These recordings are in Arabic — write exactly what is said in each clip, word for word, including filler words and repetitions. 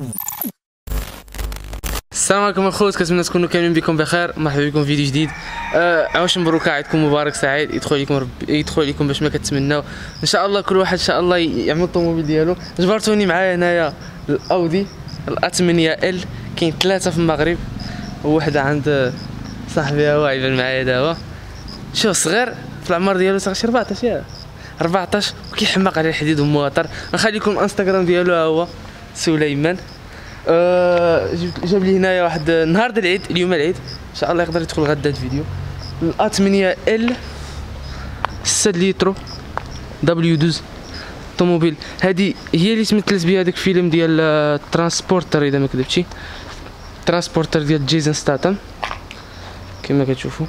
السلام عليكم الخوت، كنتمنى تكونوا كاملين بكم بخير. مرحبا بكم في فيديو جديد. آه عواش مبروك، عيدكم مبارك سعيد، يدخل عليكم رب... يدخل عليكم باش ما كتمناو ان شاء الله. كل واحد ان شاء الله يعمل الطوموبيل ديالو. جبرتوني معايا هنايا الاودي الأ ثمانية ال، كاين ثلاثه في المغرب ووحده عند صاحبي هو يبان معايا دابا. شوف صغير في العمر ديالو صغير شي أربعطاش يا أربعطاش وكيحماق على الحديد ومواطر. نخليكم الانستغرام ديالو ها هو سليمان. أه جاب لي هنايا واحد نهار د العيد، اليوم العيد ان شاء الله يقدر يدخل غدا الفيديو. الأ ثمانية ال ستة لتر دبليو اثناش طوموبيل. هذه هي اللي تمثلت بها داك الفيلم ديال ترانسبورتر اذا ما كذبتش، ترانسبورتر ديال جيسون ستاتم كما كتشوفوا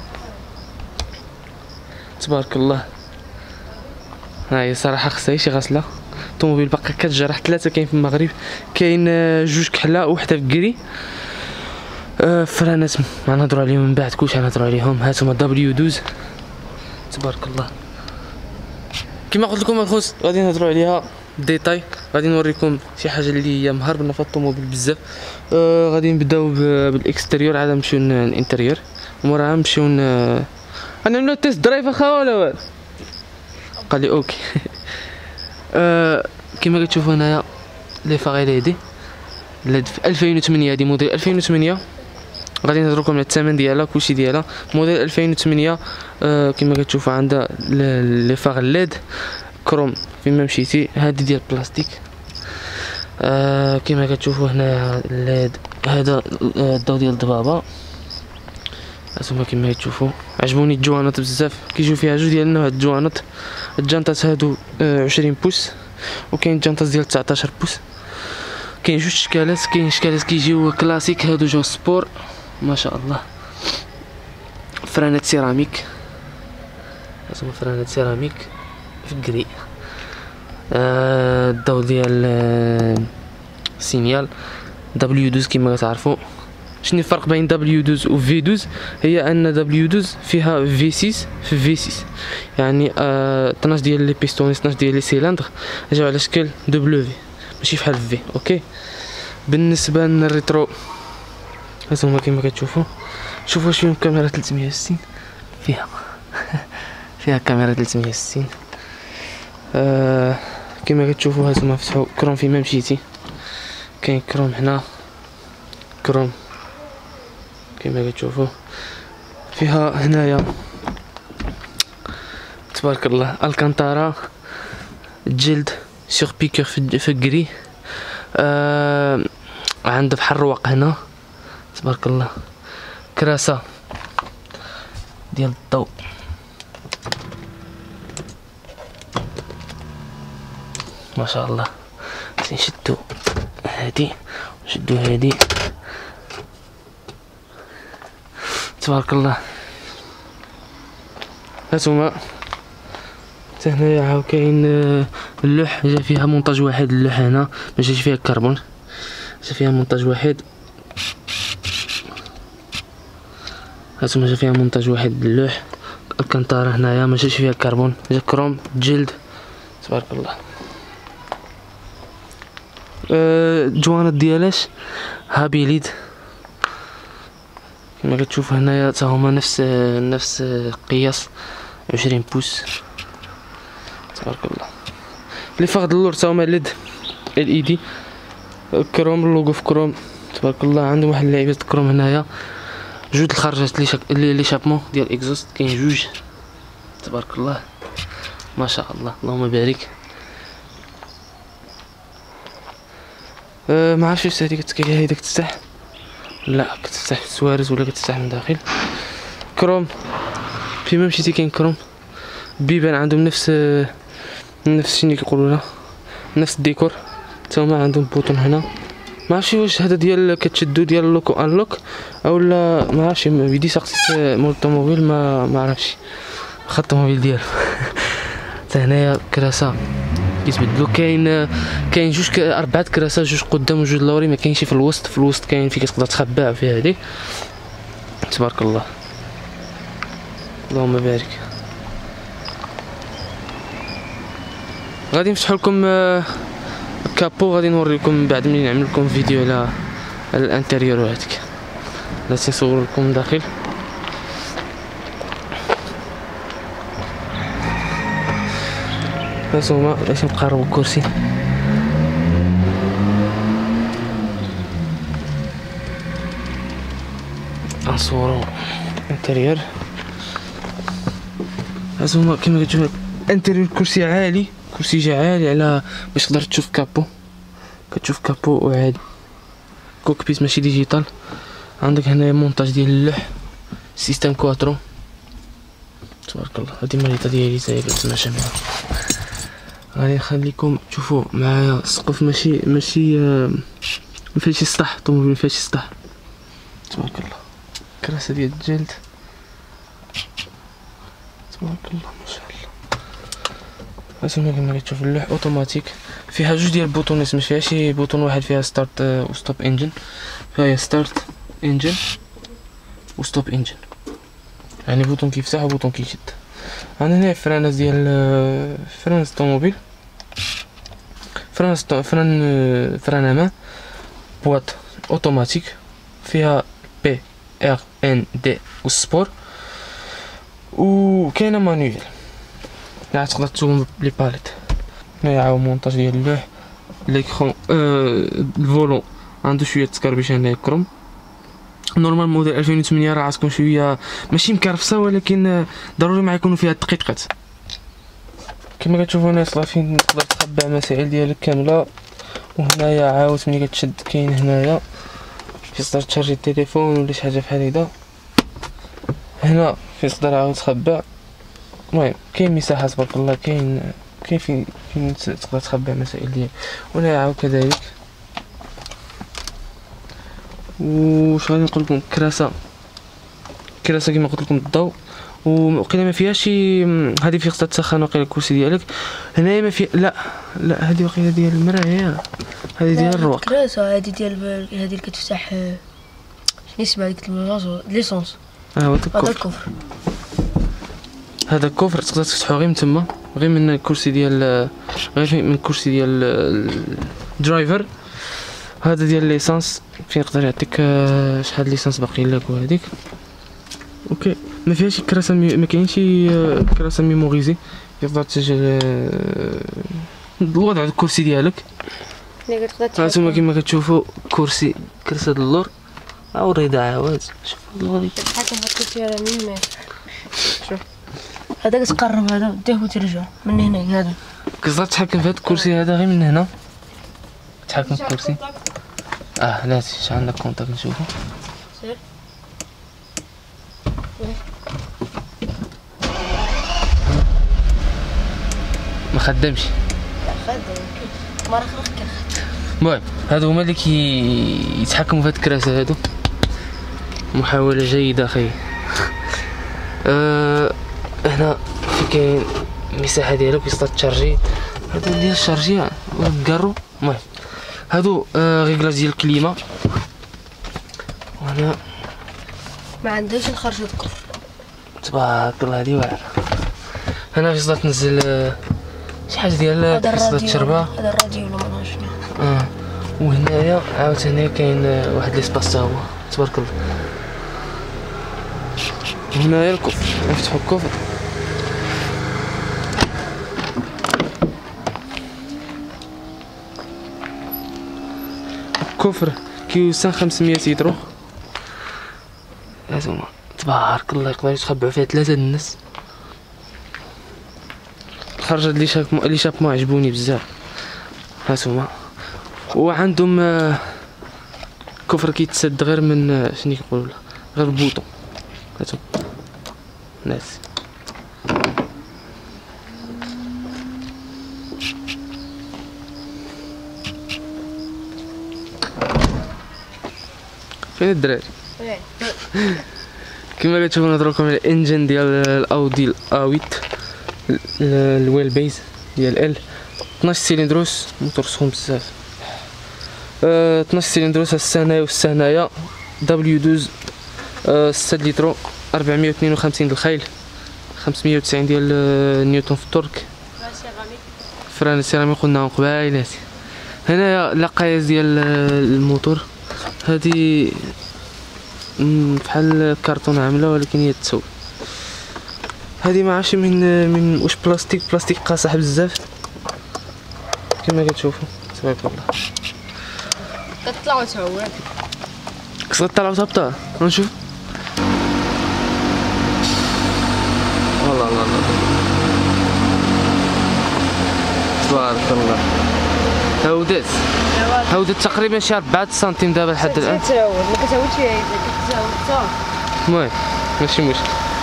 تبارك الله. ها هي صراحه خصها شي غسله. الطوموبيل باقا كتجرح. ثلاثه كاين في المغرب، كاين جوج كحله وحده في كري. أه فرانات غنهضروا عليهم من بعد، كلشي غنهضروا عليهم. هانتوما دبليو اثناش تبارك الله. كما قلت لكم الخوت غادي نهضروا عليها ديتاي، غادي نوريكم شي حاجه اللي هي مهربنا في الطوموبيل بزاف. أه غادي نبداو بالاكستيريور عاد نمشيو للانتيريور وموراها نمشيو غنعملو تيست درايف اخا ولا والو. قال لي اوكي. أه كما كتشوفوا هنايا لي فار ال اي دي لاد في ألفين وثمانية، هادي موديل ألفين وثمانية. غادي نهضر لكم على الثمن ديالها كلشي ديالها. موديل ألفين وثمانية. أه كما كتشوفوا عندها لي فار ليد كروم فيما مشيتي. هادي ديال البلاستيك. أه كما كتشوفوا هنا الليد هذا الضوء ديال الضبابه. هانتوما كما كتشوفوا عجبوني الجوانط بزاف، كيجيو فيها جوج ديال النوع الجوانط. الجانطات هادو عشرين بوس وكاين جانطات ديال تسعطاش بوس. كاين جوج شكالات، كاين شكالات كيجيو كلاسيك، هادو جاو سبور ما شاء الله. فرانات سيراميك، هانتوما فرانات سيراميك في كري. آه الضوء ديال السينيال دبليو اثناش كما كتعرفوا. شنو الفرق بين دبليو اثناش و في اثناش؟ هي ان دبليو اثناش فيها في ستة في في ستة، يعني آه اثناش ديال لي بيستون اثناش ديال لي سيلندر جاو على شكل دبليو في ماشي بحال في. اوكي بالنسبه للريترو هانتوما كما كتشوفوا، شوفوا واش فيهم كاميرا ثلاثمية وستين. فيها فيها كاميرا ثلاثمية وستين. آه كما كتشوفوا هانتوما فتحوا كروم فيما مشيتي. كاين كروم هنا كروم كما كتشوفوا. فيها هنايا تبارك الله الكانتارا جلد سيغ بيكور في كري. آه عند بحال الرواق هنا تبارك الله. كراسه ديال الضوء ما شاء الله. نشدو هادي نشدو هادي تبارك الله. هانتوما حتى هنايا عاو كاين اللوح، جا فيها مونتاج واحد. اللوح هنا ما جاش فيها كربون، جا فيها مونتاج واحد. هانتوما جا فيها مونتاج واحد اللوح. الكنطاره هنايا ما جاش فيها كربون، جا كروم جلد تبارك الله. أه الجوانط ديالاش هابيليد كما كتشوفوا هنايا تا هما نفس نفس القياس عشرين بوس تبارك الله. لي فار د اللور تا هما ليد ال اي دي كروم، اللوغو في كروم تبارك الله. عندهم واحد اللعيبات كروم هنايا. جوج الخرجات لي شك... لي شابمون ديال اكزوست كاين جوج تبارك الله ما شاء الله اللهم بارك. أه ما عرفتش واش هذيك التكايه هيدا كتفتح، لا كتفتح في السوارز ولا كتفتح من داخل. كروم فيما مشيتي كاين كروم. بيبان عندهم نفس نفس شنو كيقولوا لها نفس الديكور. حتى هما عندهم بوطون هنا. ما عرفتش واش هذا ديال كتشدو ديال لوك انلوك اولا ما عرفتش. بدي سقسيت مول الطوموبيل ما ما عرفتش واخا الطوموبيل ديالو. حتى هنايا كراسه كيتبدلو. كاين كاين جوج اربعه كراسات، جوج قدام وجوج لوري، ما كاينش في الوسط. في الوسط كاين فين كتقدر تخبع في هذيك تبارك الله اللهم بارك. غادي نفتحوا لكم كابو غادي نوريكم من بعد ملي نعمل لكم فيديو على على الانتيريور وهذيك. بلاتي نصور لكم داخل. هانتوما باش نقربوا الكرسي. نصوروا الانتيريور. هانتوما كيما كتشوفوا الانتيريور كرسي عالي، كرسي جا عالي على باش تقدر تشوف كابو. كتشوف كابو وعادي. كوكبيت ماشي ديجيتال. عندك هنايا مونتاج ديال اللوح، سيستم كواترو تبارك الله. هادي ماريطه ديالي تاهي كتسمع شامله. غادي نخليكم تشوفوا معايا السقف ماشي ماشي مفيهاش سطح، الطوموبيل مفيهاش سطح تبارك الله. كراسه ديال الجلد تبارك الله ما شاء الله. هانتوما كما كتشوف اللوح اوتوماتيك، فيها جوج ديال البوطونات، ماشي فيها شي بوطون واحد فيها ستارت و ستوب انجن. فيها ستارت انجن و ستوب انجن، يعني بوطون كيفتح و بوطون كيشد. عندنا هنا فرانات ديال فرانات الطوموبيل، فران فران فران امان بواط اوتوماتيك، فيها بي ار ان دي و سبور، و كاينه مانويل يعني تقدر تسوق بلي باليت. هنايا عاود مونتاج ديال اللوح. ليكرون آه الفولون عنده شويه تكربيش هنايا كروم. نورمال موديل ألفين وثمانية راه عتكون شويه ماشي مكرفسه، ولكن ضروري ما يكونوا فيها الدقيقات. كما كتشوفوا هنا صافي تقدر تخبع المسائل ديالك كامله. وهنايا عاود ملي كتشد كاين هنايا فين تقدر تشارجي التليفون ولا شي حاجه بحال هيدا. هنا فين تقدر عاود تخبع. المهم كاين مساحه تبارك الله، كاين كاين فين فين تقدر تخبع المسائل ديالك. وهنا عاود كذلك. وش غادي نقول لكم، كراسه كراسه كما قلت لكم الضوء، وقيله ما فيهاش شي. هذه في خصها تسخن وقيله الكرسي ديالك. هنايا ما في لا لا هذه وقيله ديال المرايه، هذه ديال الرواق. الكراسه هذه ديال هذه اللي كتفتح شنو اسمها ديك المازو ليسونس. اه هو هذا الكفر. الكفر هذا الكفر تقدر تفتحو غير من تما، غير من الكرسي ديال غير من الكرسي ديال الدرايفر. هذا ديال ليسانس فين يقدر يعطيك شحال ليسانس باقي لك وهذيك. اوكي ما فيهاش كراسه مي... ما كاينش شي كراسه ميموريزي تقدر تسجل الوضع الكرسي ديالك. هانتوما كما كتشوفوا كرسي كرسي اللور او الرضا عاود. شوف اللور تحكم في الكرسي هذا من ما شوف هذا كتقرب هذا ديه وترجع من هنا. هذا كتقدر تحكم في هذا الكرسي هذا غير من هنا. تحكم في الكرسي. اه لا اش عندك كونتاك نشوفو. سير ما خدامش. لا خدام مرة اخرى كان خدام. المهم هادو هما اللي كيتحكموا في هاد الكراسه هادو. محاوله جيده اخي. آه هنا في كاين المساحه ديالو كيقدر تشارجي. هادو ديال الشارجيه والكارو. المهم هادو آه ريغلاج ديال الكليمه. وهنا ما عندهاش الخرج الكفر تبارك الله هادي واعره. هنا فاش تقدر تنزل آه شي حاجه ديال تقدر تشربها. هذا الراديو ولا ما نعرفش شنو. اه وهنايا عاود هنا كاين آه واحد ليسباس تا هو تبارك الله. هنايا الكفر نفتحو الكفر. الكفر كيوسع خمسمية لتر. هانتوما تبارك الله يقدر يتخبعوا فيها ثلاثه الناس. خرج هاد لي شاك لي شابمون عجبوني بزاف. هانتوما وعندهم آه كفر كيتسد غير من آه شنو كيقولوا غير البوطون. هانتوما ناس فين الدراري؟ كما كتشوفوا نهضروا لكم على الانجن ديال الاودي الاويت الويل بيز ديال ال اثناش سيلندروس، موتور سخون بزاف. أه اثناش سيلندروس السنايا والسنايا دبليو اثناش أه ستة لتر أربعمية واثنين وخمسين ديال الخيل، خمسمية وتسعين ديال نيوتن في التورك. فران سيراميك قلناهم قبايلاتي. هنايا القياس ديال الموتور، هذه بحال كرتون عامله ولكن هي تسوق. هذه ما عرفتش من من واش بلاستيك بلاستيك قاصح بزاف كما كتشوفوا تبارك الله. كتطلع وتهوى خصها تطلع وتهبط. نشوف والله الله الله تبارك الله. هودات هودات تقريبا شي أربعة سنتيم دابا لحد الان. كتهوى ما كتهويش فيها كتهوى حتى. المهم ماشي مشكل.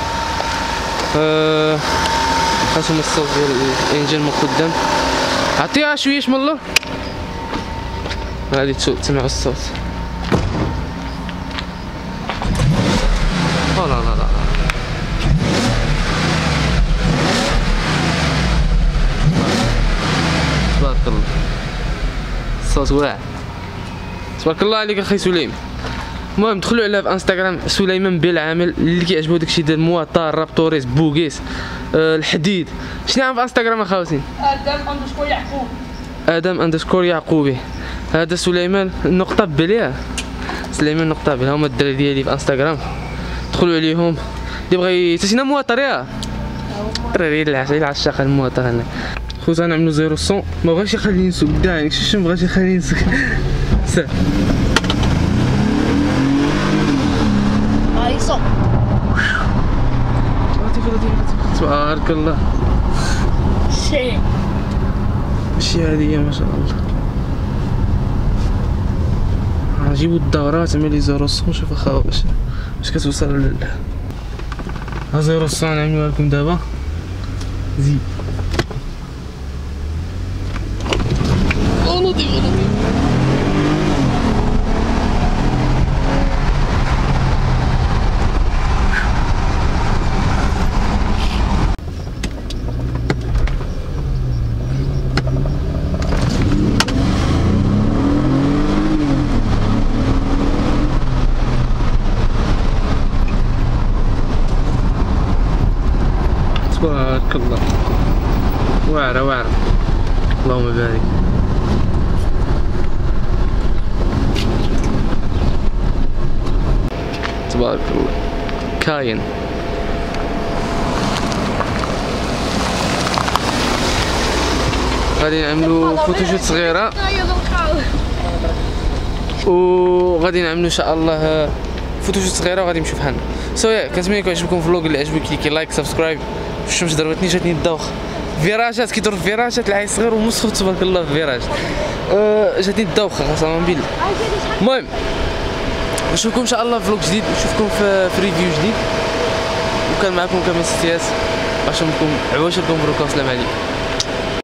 أه هانتوما الصوت ديال الانجين من قدام، عطيها شويه من اللور غادي تسمعوا الصوت. لا لا لا تبارك الله الصوت واعر. تبارك الله عليك اخي سليم. المهم دخلوا عليها في انستغرام سليمان بالعامل، اللي كيعجبو داكشي ديال المواطار رابطوريس بوغيس أه الحديد. شنو عام في انستغرام اخاوتين؟ ادم اندرسكور يعقوب. ادم اندرسكور يعقوبي. هذا سليمان النقطه بليا، سليمان النقطه بليا. هما الدراري ديالي في انستغرام دخلوا عليهم. اللي بغى تسينا مواطر يا الدراري العشاق المواطر. انا خوت غنعملو زيرو صون، ما بغاش يخليني نسوق قدامك. شوف ما بغاش يخليني نسوق سير هاي صون لطيف لطيف تبارك الله. شي ماشي هادي ما شاء الله. نجيبو الدورات ملي زيرو صون. شوف اخا باش باش كتوصل ل ها زيرو صون نعملوها لكم دابا. زيد او لطيف لطيف. تبارك الله واعرة واعرة اللهم بارك. تبارك الله كاين. غادي نعملو فوتوشوت صغيرة وغادي نعملو ان شاء الله فوتوشوت صغيرة وغادي نمشيو بحالنا. سو يا كنتمنى يكون عجبكم الفلوق. اللي عجبك كليكي لايك سبسكرايب. الشمس ضربتني جاتني الدوخ. فيراجات كيدور فيراجات العيل صغير ومسخوط تبارك الله في فيراج. أه جاتني الدوخه قسما بالله. المهم نشوفكم ان شاء الله في فلوق جديد، نشوفكم في, في ريفيو جديد. وكان معكم كمال ستياس باش نكون عواش لكم بروكا. والسلام عليكم.